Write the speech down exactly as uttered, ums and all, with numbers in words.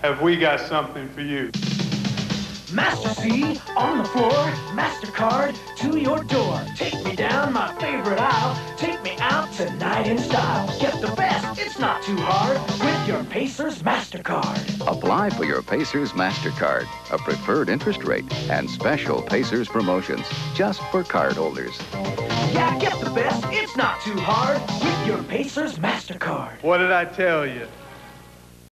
have we got something for you. Master C, on the floor, Mastercard to your door. Take me down my favorite aisle, take me out tonight in style. Get the best, it's not too hard, with your Pacers Mastercard. Apply for your Pacers Mastercard, a preferred interest rate, and special Pacers promotions, just for cardholders. Yeah, get the best, it's not too hard, with your Pacers Mastercard. What did I tell you?